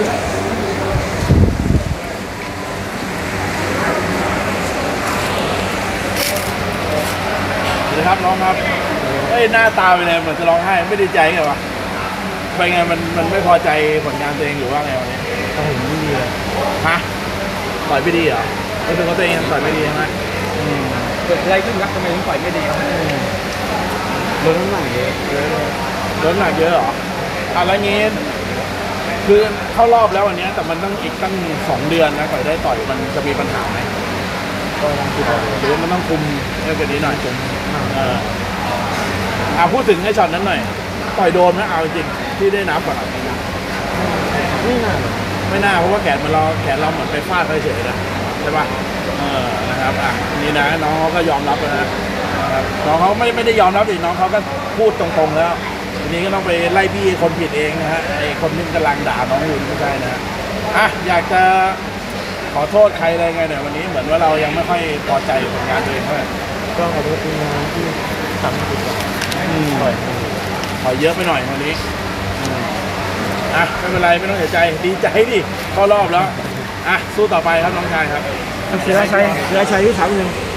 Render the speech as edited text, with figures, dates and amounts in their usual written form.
สวัสดีครับน้องครับเอ้ยหน้าตาเป็นไงเหมือนจะร้องไห้ไม่ดีใจไงวะไปไงมันไม่พอใจผลงานตัวเองหรือว่าไงวันนี้ก็เห็นไม่ดีเลยฮะต่อยไม่ดีเหรอรู้สึกว่าตัวเองต่อยไม่ดีใช่ไหมเกิดอะไรขึ้นครับทำไมถึงต่อยไม่ดีครับลดน้ำหนักเยอะลดน้ำหนักเยอะเหรอแล้วงี้คือเข้ารอบแล้ววันนี้แต่มันต้องอีกตั้ง2 เดือนนะก่อนได้ต่อยมันจะมีปัญหาไหมก็ต้องคุมหรือมันต้องคุมเยอะกว่านี้หน่อยพูดถึงไอ้ช็อตนั้นหน่อยต่อยโดนนะเอาจริงที่ได้นับก่อนไม่น่าไม่น่าเพราะว่าแขนเราเหมือนไปฟาดเฉยๆนะใช่ปะนะครับนี่นะน้องเขาก็ยอมรับนะน้องเขาไม่ได้ยอมรับดิน้องเขาก็พูดตรงๆแล้วทีนี้ก็ต้องไปไล่บี้คนผิดเองนะฮะไอ้คนที่กำลังด่าน้องอยู่ไม่ใช่นะอยากจะขอโทษใครอะไรไงเนี่ยวันนี้เหมือนว่าเรายังไม่ค่อยพอใจผลงานตัวเองเท่าไหร่ก็ขอโทษทีมงานที่ทำผิดถอยเยอะไปหน่อยวันนี้ไม่เป็นไรไม่ต้องเสียใจดีใจดิเข้ารอบแล้วสู้ต่อไปครับน้องชายครับเสียชัยที่3-1